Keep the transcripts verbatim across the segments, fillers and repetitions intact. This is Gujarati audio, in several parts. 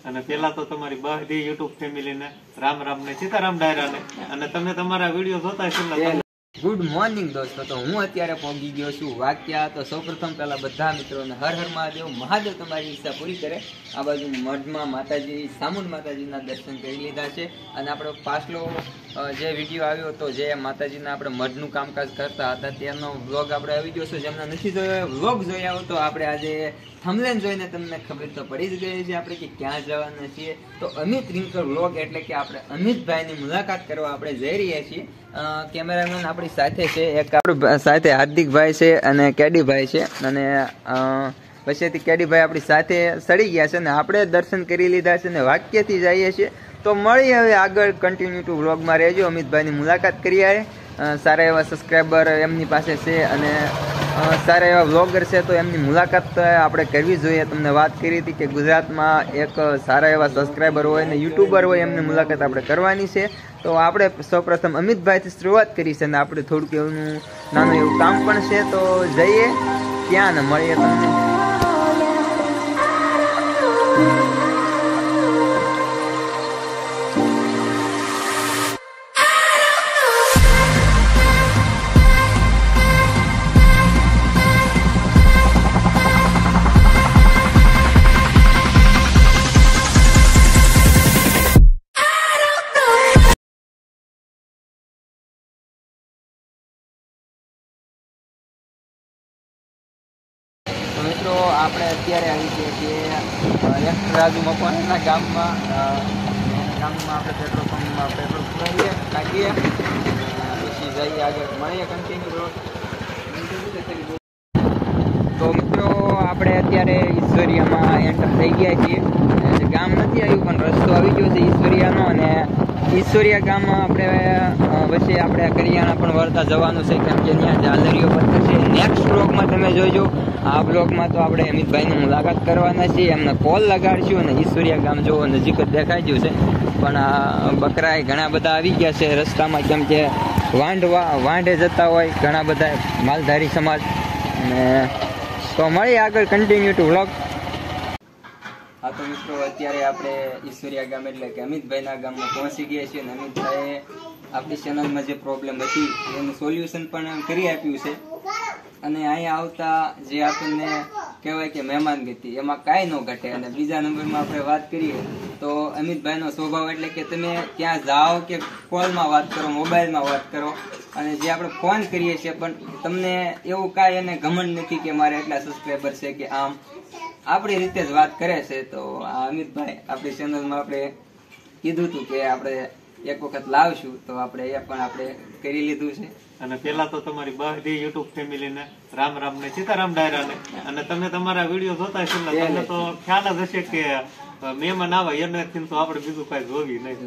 અને પેલા તો તમારી બધી યુટ્યુબ ફેમિલી ને રામ રામ ને સીતારામ ડાયરા ને અને તમે તમારા વિડીયો જોતા છો. ગુડ મોર્નિંગ દોસ્તો. તો હું અત્યારે પહોંચી ગયો છું વાક્યા. તો સૌપ્રથમ પહેલા બધા મિત્રોને હર હર મહાદેવ. મહાદેવ તમારી ઈચ્છા પૂરી કરે. આ બાજુ મઢમાં માતાજી સામુંડ માતાજીના દર્શન કરી લીધા છે અને આપણો પાછલો જે વિડીયો આવ્યો હતો જે માતાજીના આપણે મઢનું કામકાજ કરતા હતા તેનો વ્લોગ આપણે આવી ગયો છે. જેમને નથી જોયો વ્લોગ જોયા હોય તો આપણે આજે થંબનેલ જોઈને તમને ખબર તો પડી જ ગઈ છે આપણે કે ક્યાં જવાના છીએ. તો અમિત રિંકલ વ્લોગ એટલે કે આપણે અમિતભાઈની મુલાકાત કરવા આપણે જઈ રહ્યા છીએ. કેમેરામેન આપણી સાથે છે, એક આપણી સાથે હાર્દિકભાઈ છે અને કેડીભાઈ છે અને પછીથી કેડીભાઈ આપણી સાથે સડી ગયા છે ને આપણે દર્શન કરી લીધા છે ને વાક્યથી જઈએ છીએ. તો મળી હવે આગળ કન્ટિન્યુ ટુ વ્લોગમાં રહેજો. અમિતભાઈની મુલાકાત કરી આવે. સારા એવા સબસ્ક્રાઈબર એમની પાસે છે અને સારા એવા વ્લોગર છે તો એમની મુલાકાત આપણે કરવી જોઈએ. તમને વાત કરી હતી કે ગુજરાતમાં એક સારા એવા સબસ્ક્રાઈબર હોય ને યુટ્યુબર હોય એમની મુલાકાત આપણે કરવાની છે. તો આપણે સૌપ્રથમ અમિતભાઈથી શરૂઆત કરી છે ને આપણે થોડુંક એવું નાનું એવું કામ પણ છે. તો જઈએ ત્યાં ને મળીએ તમને. મિત્રો આપણે અત્યારે આવી ગયા છીએ એક રાજુ મકવાણાના ગામમાં. ગામમાં આપણે પેટ્રોલ પંપમાં પેટ્રોલ પુરાવીએ કાઢીએ પછી જઈએ આગળ મળીએ કન્ટિન્યુ. તો મિત્રો આપણે અત્યારે ઈશ્વરિયામાં એન્ટર થઈ ગયા છીએ. ગામ નથી આવ્યું પણ રસ્તો આવી ગયો છે ઈશ્વરિયાનો અને ઈશ્વરિયા ગામમાં આપણે વચ્ચે આપણે કરિયાણા પણ વળતા જવાનું છે કેમ કે ત્યાં જાલરીઓ પથ્થર છે. નેક્સ્ટ બ્લોગમાં તમે જોઈજો. આ બ્લોગમાં તો આપણે અમિતભાઈની મુલાકાત કરવાના છીએ. એમને કોલ લગાડશું અને ઈશ્વરિયા ગામ જોવો નજીક જ દેખાઈ ગયું છે પણ આ બકરા ઘણા બધા આવી ગયા છે રસ્તામાં કેમ કે વાંઢવા વાંઢે જતા હોય ઘણા બધા માલધારી સમાજ. અને તો મળીએ આગળ કન્ટિન્યુ ટુ વ્લોગ. હા તો મિત્રો અત્યારે આપણે ઈશ્વરિયા ગામ એટલે કે અમિતભાઈના ગામમાં પહોંચી ગયા છીએ અને અમિતભાઈએ આપણી ચેનલમાં જે પ્રોબ્લેમ હતી એનું સોલ્યુશન પણ કરી આપ્યું છે. અને અહીંયા આવતા જે આપણને કહેવાય કે મહેમાન ગતિ એમાં કાંઈ ન ઘટે. અને બીજા નંબરમાં આપણે વાત કરીએ તો અમિતભાઈનો સ્વભાવ એટલે કે તમે ત્યાં જાઓ કે કોલમાં વાત કરો, મોબાઈલમાં વાત કરો અને જે આપણે ફોન કરીએ છીએ પણ તમને એવું કાંઈ એને ઘમંડ નથી કે મારે એટલા સબસ્ક્રાઈબર છે કે આમ આપણી રીતે જ વાત કરે છે. તો આ અમિતભાઈ આપણી ચેનલમાં આપણે કીધું હતું કે આપણે એક વખત લાવશું તો આપણે એ પણ આપણે કરી લીધું છે. અને પેલા તો તમારી બધી યુટ્યુબ ફેમિલી ને રામ રામ ને સીતારામ ડાયરા ને અને તમે તમારા વિડીયો જોતા છો તમને તો ખ્યાલ જ હશે કે મહેમાન આવે એનાથી તો આપણે બીજું કઈ જોવી નહીં.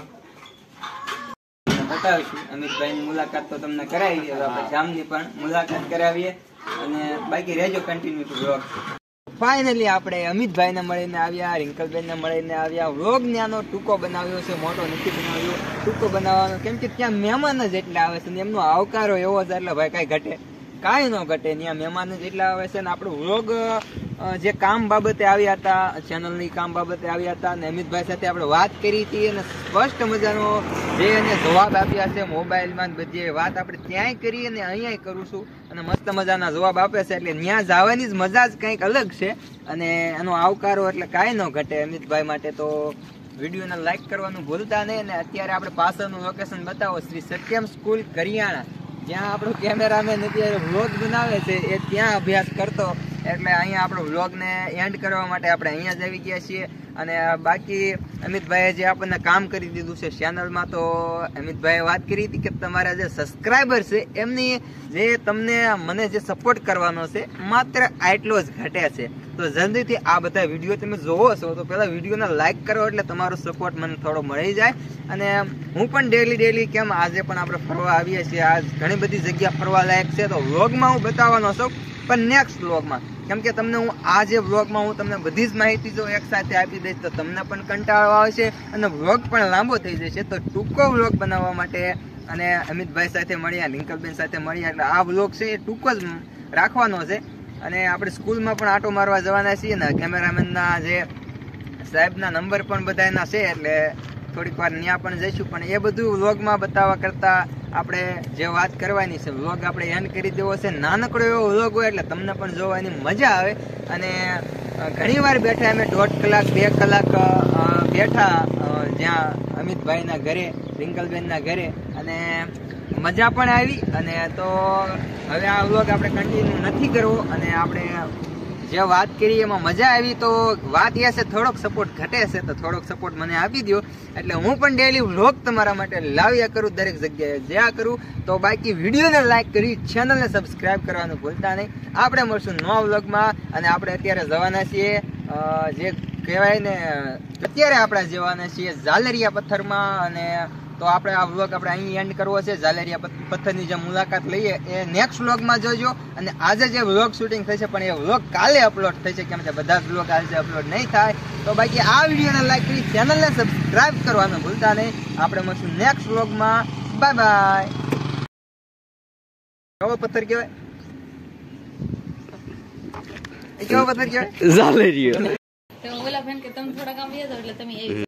બતાવીશું અમિતભાઈની મુલાકાત તો તમને કરાવી આપણે ગામની પણ મુલાકાત કરાવીએ અને બાકી રહેજો કન્ટિન્યુ ટુ વ્લોગ. ફાઇનલી આપણે અમિતભાઈને મળીને આવ્યા, રિંકલબેનને મળીને આવ્યા. વ્લોગ નાનો ટૂંકો બનાવ્યો છે, મોટો નથી બનાવ્યો, ટૂંકો બનાવવાનો કેમ કે ત્યાં મહેમાન જ એટલા આવે છે ને એમનો આવકારો એવો છે એટલે ભાઈ કાંઈ ઘટે કાંઈ ન ઘટે. ત્યાં મહેમાન જ એટલા આવે છે ને આપણો વ્લોગ જે કામ બાબતે આવ્યા હતા ચેનલની કામ બાબતે આવ્યા હતા અને અમિતભાઈ સાથે આપણે વાત કરી હતી અને સ્પષ્ટ મજાનો જે એને જવાબ આપ્યા છે મોબાઈલમાં બધી વાત આપણે ત્યાંય કરી અને અહીંયા કરું છું અને મસ્ત મજાના જવાબ આપે છે એટલે ત્યાં જવાની જ મજા જ કંઈક અલગ છે અને એનો આવકારો એટલે કાંઈ ન ઘટે અમિતભાઈ માટે. તો વિડીયોને લાઈક કરવાનું ભૂલતા નહીં. અને અત્યારે આપણે પાછળનું લોકેશન બતાવો શ્રી સત્યમ સ્કૂલ કરિયાણા જ્યાં આપણો કેમેરામેન અત્યારે વ્લોગ બનાવે છે એ ત્યાં અભ્યાસ કરતો એટલે અહીંયા આપણો વ્લોગને એન્ડ કરવા માટે આપણે અહીંયા જ આવી ગયા છીએ. અને બાકી અમિતભાઈએ જે આપણને કામ કરી દીધું છે ચેનલમાં તો અમિતભાઈએ વાત કરી હતી કે તમારા જે સબસ્ક્રાઈબર છે એમની જે તમને મને જે સપોર્ટ કરવાનો છે માત્ર આટલો જ ઘટે છે. તો જલ્દીથી આ બધા વિડીયો તમે જોવો છો તો પહેલાં વિડીયોને લાઈક કરો એટલે તમારો સપોર્ટ મને થોડો મળી જાય. અને હું પણ ડેલી ડેલી કેમ આજે પણ આપણે ફરવા આવીએ છીએ. આ ઘણી બધી જગ્યા ફરવા લાયક છે તો વ્લોગમાં હું બતાવવાનો છું પણ નેક્સ્ટ વ્લોગમાં કેમ કે તમને હું આ જે વ્લોગમાં હું તમને બધી જ માહિતી જો એક સાથે આપી દઈશ તો તમને પણ કંટાળો આવશે અને વ્લોગ પણ લાંબો થઈ જશે. તો ટૂંકો વ્લોગ બનાવવા માટે અને અમિતભાઈ સાથે મળ્યા, રિંકલબેન સાથે મળ્યા એટલે આ વ્લોગ છે એ ટૂંકો જ રાખવાનો છે. અને આપણે સ્કૂલમાં પણ આટો મારવા જવાના છીએ ને કેમેરામેનના જે સાહેબના નંબર પણ બધા એના છે, એટલે થોડીક વાર ત્યાં પણ જઈશું. પણ એ બધું વ્લોગમાં બતાવવા કરતા આપણે જે વાત કરવાની છે વ્લોગ આપણે એન્ડ કરી દેવો છે. નાનકડો એવો વ્લોગ હોય એટલે તમને પણ જોવાની મજા આવે. અને ઘણી વાર બેઠા અમે દોઢ કલાક બે કલાક બેઠા જ્યાં અમિતભાઈના ઘરે, રિંકલબેનના ઘરે, અને મજા પણ આવી. અને તો હવે આ વ્લોગ આપણે કન્ટિન્યુ નથી કરવો. અને આપણે જે વાત કરી એમાં મજા આવી, તો વાત એ છે થોડોક સપોર્ટ ઘટે છે, તો થોડોક સપોર્ટ મને આપી દો. એટલે હું પણ ડેલી વ્લોગ તમારા માટે લાવ્યા કરું, દરેક જગ્યાએ જ્યાં કરું. તો બાકી વિડીયોને લાઈક કરી, ચેનલને સબસ્ક્રાઇબ કરવાનું ભૂલતા નહીં. આપણે મળશું નવા વ્લોગમાં. અને આપણે અત્યારે જવાના છીએ જે કહેવાય ને, અત્યારે આપણે જવાના છીએ ઝાલરિયા પથ્થરમાં. અને તો આપણે આ વ્લોગ આપણે અહીં એન્ડ કરવો છે. ઝાલરિયા પથ્થરની જે મુલાકાત લઈએ એ નેક્સ્ટ વ્લોગમાં જોજો. અને આજે જે વ્લોગ શૂટિંગ થશે પણ એ વ્લોગ કાલે અપલોડ થશે, કેમ કે બધા જ વ્લોગ આજે અપલોડ નહીં થાય. તો બાકી આ વિડીયોને લાઈક કરી, ચેનલને સબસ્ક્રાઇબ કરવાનું ભૂલતા નહીં. આપણે મળશું નેક્સ્ટ વ્લોગમાં. Bye bye. કેવો પથ્થર કહેવાય? કેવો પથ્થર કહેવાય? ઝાલરિયો. તો ઓલા બેન કે તમે થોડા કામ આવ્યા એટલે તમે